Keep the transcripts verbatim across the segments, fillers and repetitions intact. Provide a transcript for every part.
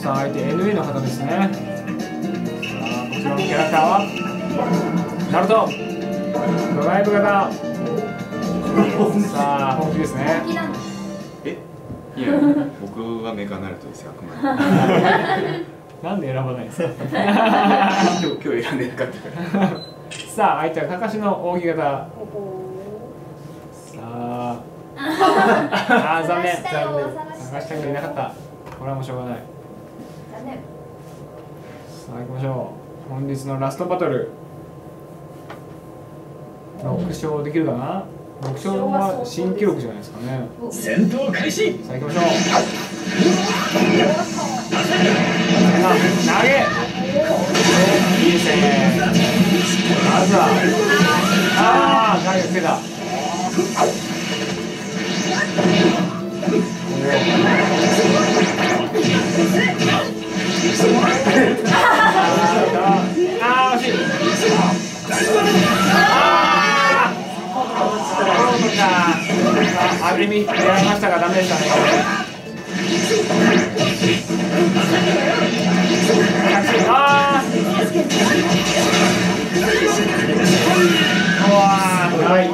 さあ相手 エヌエー の方ですね。さあこちらのキャラクターはナルトドライブ型。さあ本気ですね。 え、いや、僕はメカナルトですよ、あくまで。 なんで選ばないんですか。 今日、今日選んでなかったから。 さあ相手はかかしの扇形。さああー残念、残念、探したけどいなかった。これはもうしょうがない。 残念。 さあ行きましょう。本日のラストバトル。ろく勝できるかな。ろく勝は新記録じゃないですかね。 戦闘開始。 さあ行きましょう。投げ。いいですね。まずはああガイがつけた。ああ惜しい。あああれに狙いましたがダメでしたね。ああうわーライだ。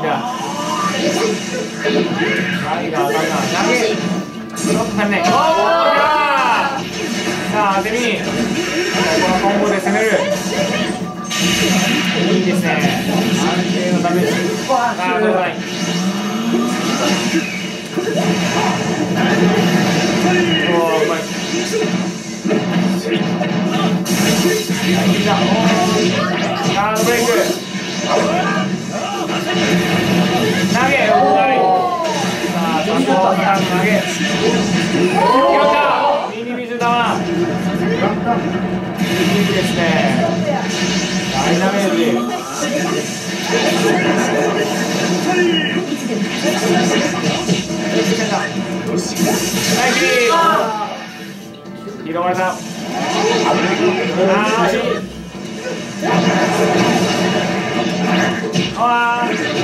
ライが当たるな。投げブロックかね。おおさあ当て身。このコンボで攻める。いいですね。安定のダメージ。ああどうだい。おおうまい。ガードブレイク。投げうまい。さあ三本投げ。拾ったミニビジュ玉。いいですね。大ダメージ。ナイス拾われた。あー惜しい。あー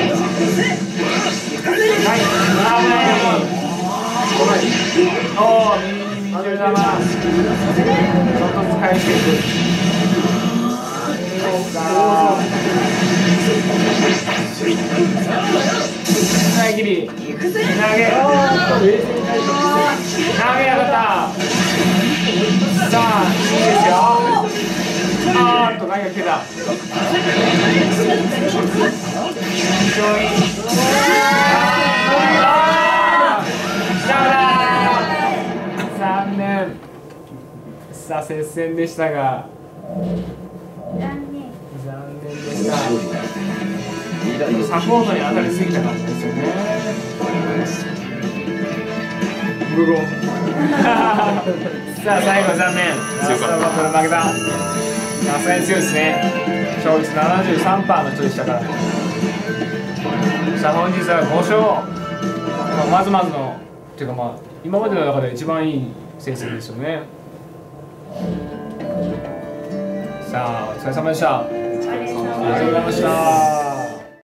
はいあーおー右に右玉。ちょっと使いしていく。使い切り投げ投げ上がった。さあいいですよ。あーっとガイが来てた。非常に残念。さあ接戦でしたが残念でした。サポートに当たりすぎた感じですよね。無言。さあ最後残念。ラストバトル負けた。さすがに強いですね。勝率 ななじゅうさんパーセント の人でしたから。さあ本日はご勝。まずまずのっていうかまあ今までの中で一番いい成績ですよね。さあお疲れ様でした。ありがとうございました。